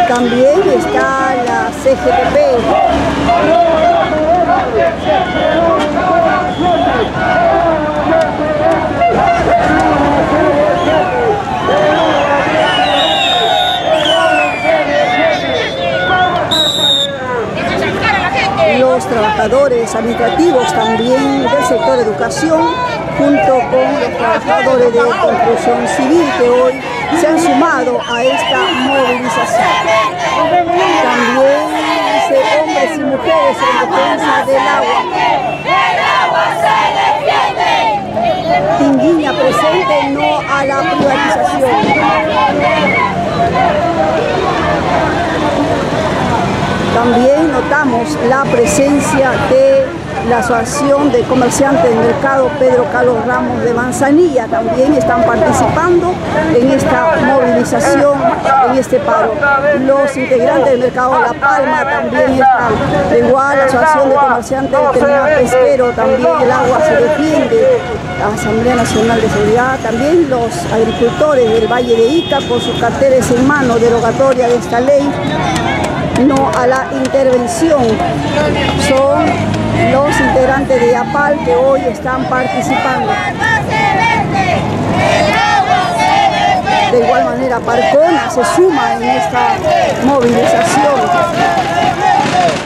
También está la CGTP. Los trabajadores administrativos también del sector educación, junto con los trabajadores de construcción civil que hoy se han sumado a esta movilización. También dice hombres y mujeres en defensa del agua. ¡El agua se defiende! Tinguiña presente, no a la privatización. También notamos la presencia de la Asociación de Comerciantes del Mercado Pedro Carlos Ramos de Manzanilla. También están participando en esta movilización, en este paro. Los integrantes del Mercado La Palma también están. Igual la Asociación de Comerciantes del Terminal Pesquero, también el agua se defiende. La Asamblea Nacional de Seguridad, también los agricultores del Valle de Ica con sus carteles en mano, derogatoria de esta ley. No a la intervención. Son los integrantes de APAL que hoy están participando. De igual manera, Parcona se suma en esta movilización.